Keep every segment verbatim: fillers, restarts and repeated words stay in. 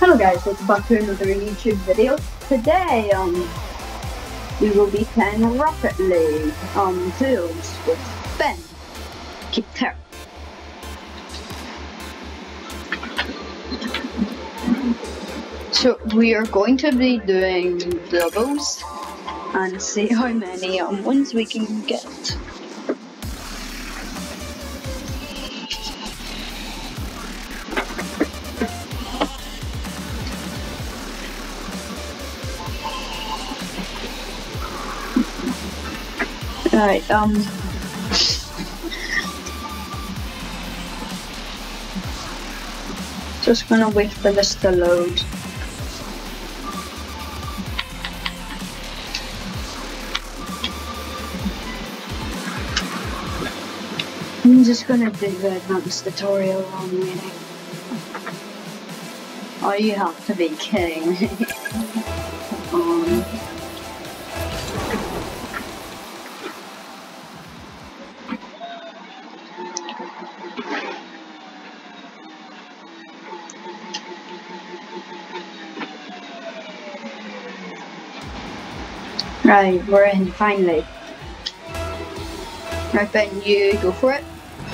Hello guys, welcome back to another YouTube video. Today, um, we will be playing Rocket League, um, duels with Ben, CappedTerror. So we are going to be doing doubles and see how many um wins we can get. Alright, um just gonna wait for this to load. I'm just gonna do the advanced tutorial while I'm waiting. Oh, you have to be kidding me. Come on. Right, we're in, finally. Right, Ben, you go for it.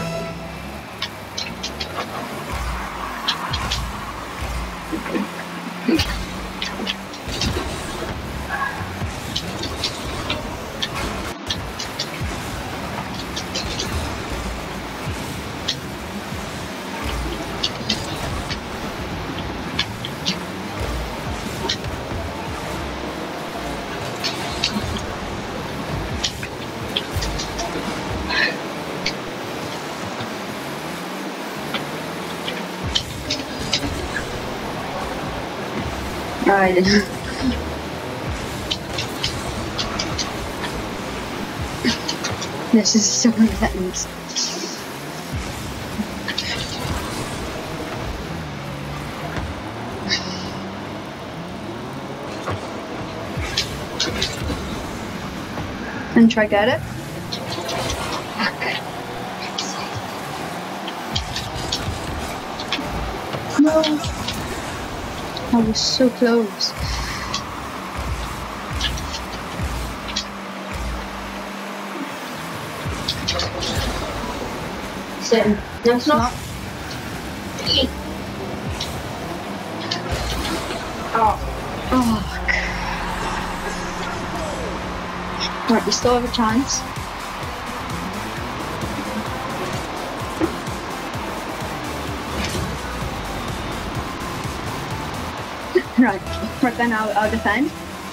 Right. This is so intense. And try get it. No. I was so close. Sitting. No, it's not. Oh. Oh. Right, we still have a chance. Right, right then I'll, I'll defend.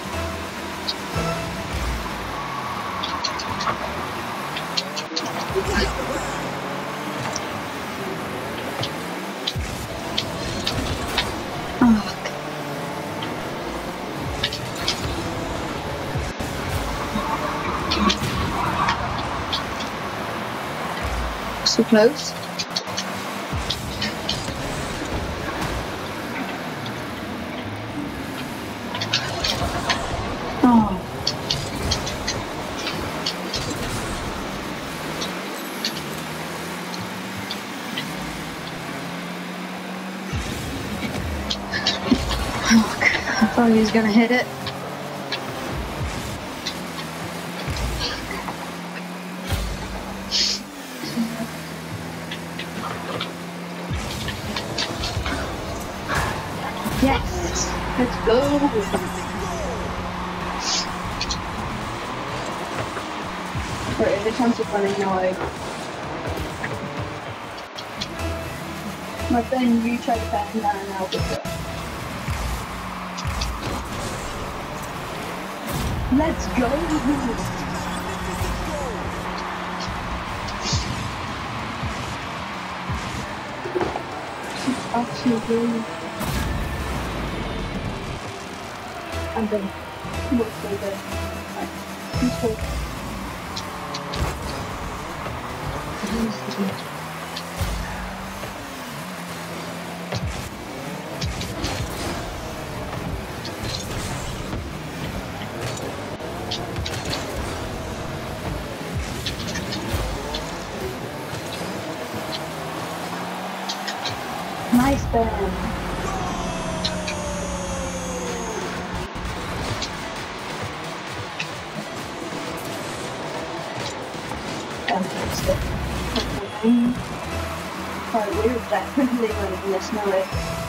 Oh. So close. Oh. I thought he was gonna hit it. Yes, let's go. There is a chance of running away. But then you try to pass him down and I'll go for it. Let's go! It's actually I'm done. Mostly good. Alright, let's go. Nice, Ben. quite weird that quickly went in this now.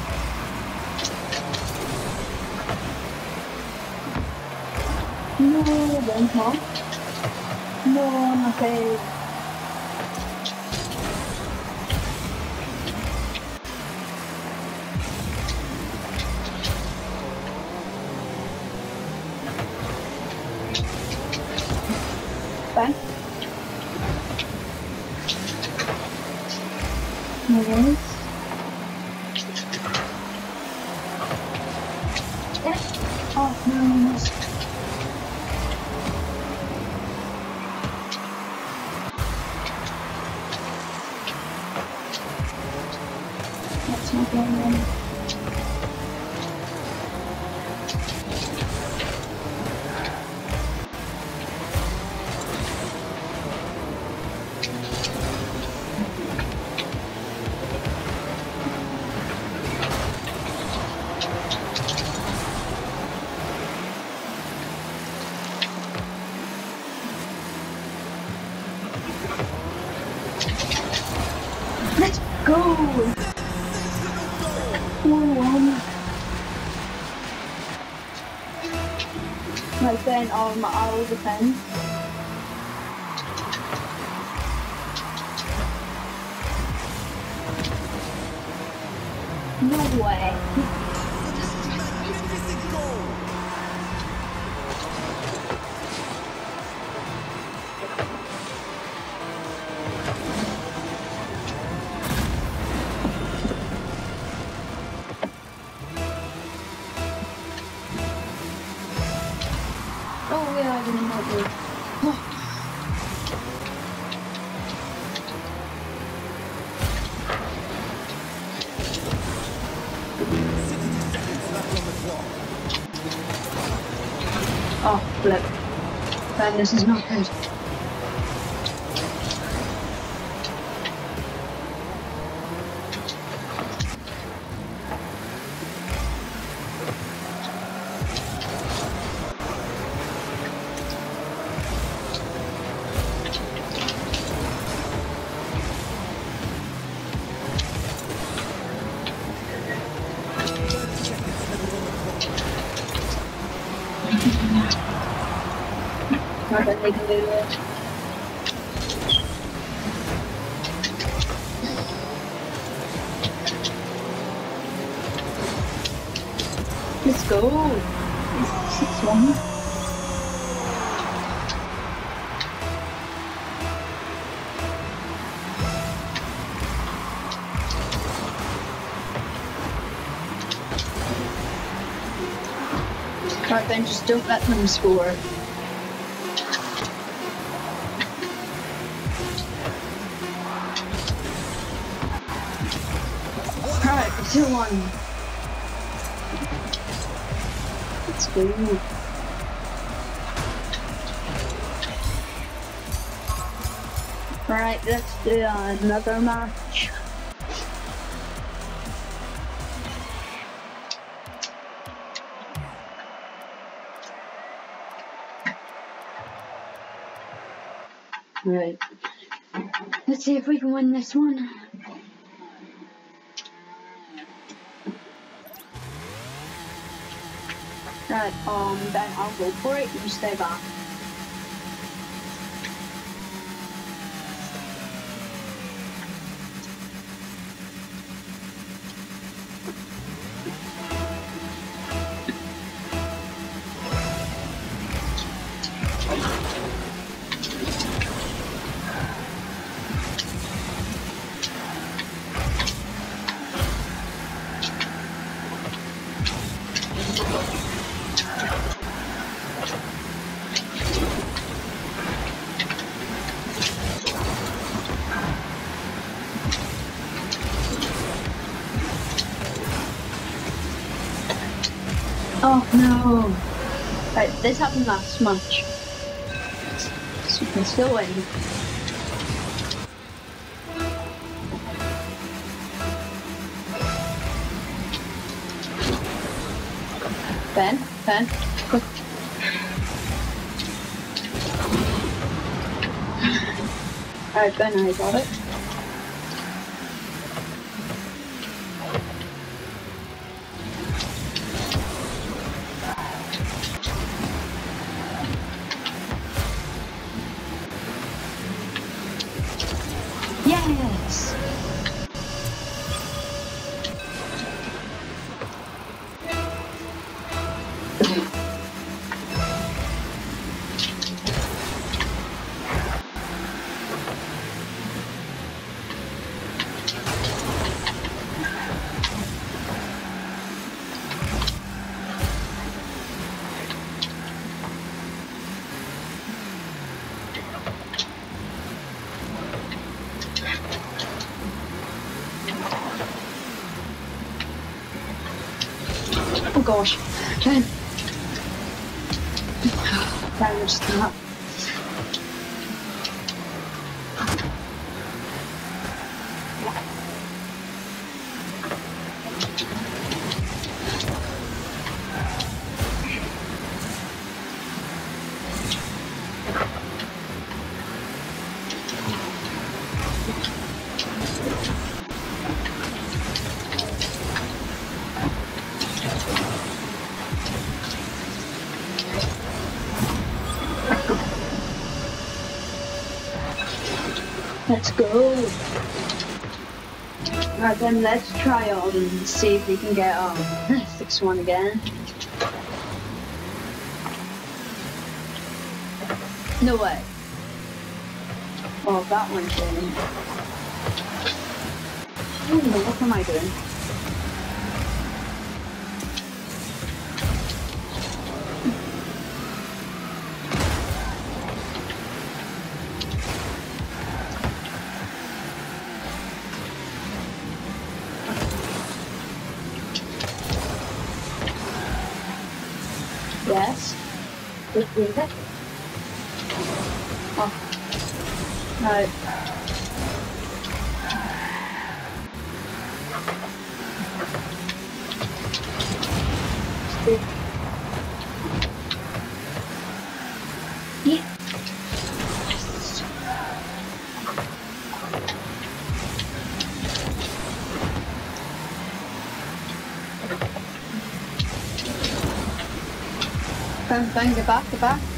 No, don't come. No, okay. Ben? No worries. Yes. Oh, no. That's not going on. Let's go! Oh, right then, um, I'll defend. No way. Oh yeah, I didn't know this. Oh. Oh, flip. Man, this is not good. Not that they can do it. Let's go. six one. Right then, just don't let them score. Alright, two one. Let's go. Alright, let's do uh, another match. Right. Let's see if we can win this one. Right, um, then I'll go for it, you stay back. Oh no! Right, this happened last match. So we can still win. Ben, Ben, quick. Alright, Ben, I got it. Oh gosh. ten. Damage stop. Let's go. Right then, let's try on and see if we can get on six one again. No way. Oh, that one's in. Oh, what am I doing? Yes. Just leave it. Oh. No. Stick. Yeah. Yes. Bang, bang, get back, get back.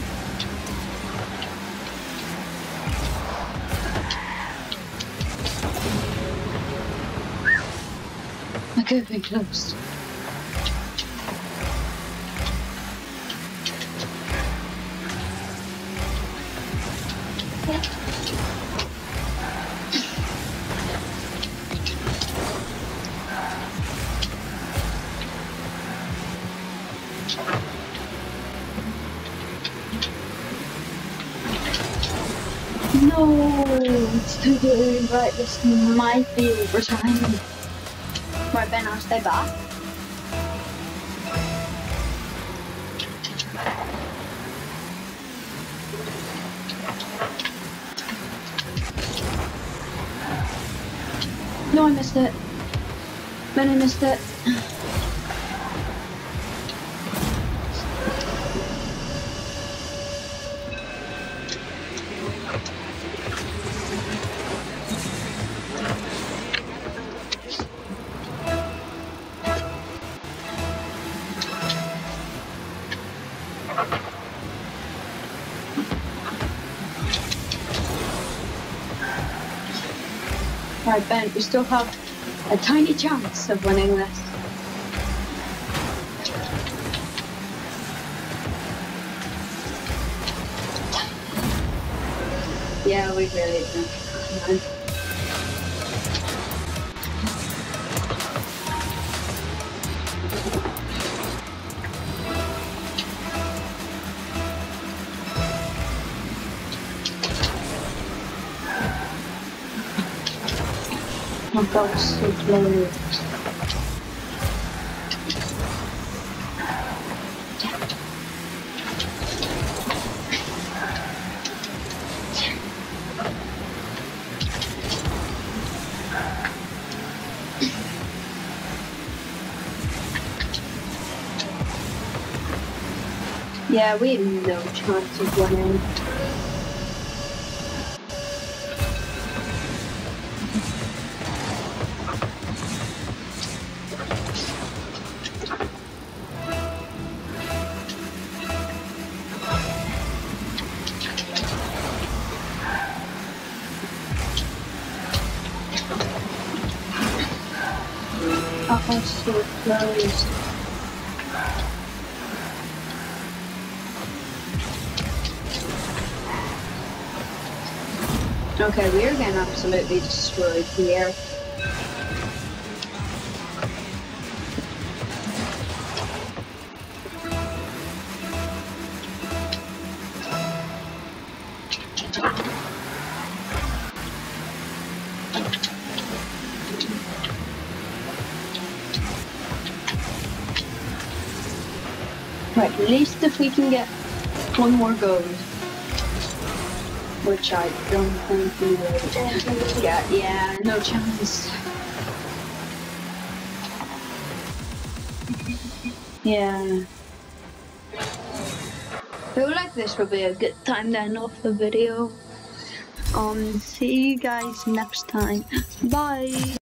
I could be close. No, it's too good. Right, this might be overtime. Right, Ben, I'll stay back. No, I missed it. Ben, I missed it. Right, Ben, we still have a tiny chance of winning this. Yeah, we really do. Oh, that was so close. Yeah, we have no chance of winning. Oh, so close. Okay, we're getting absolutely destroyed here. Right, at least if we can get one more gold. Which I don't think we will get. Yeah, no chance. Yeah. I feel like this will be a good time to end off the video. Um, see you guys next time. Bye.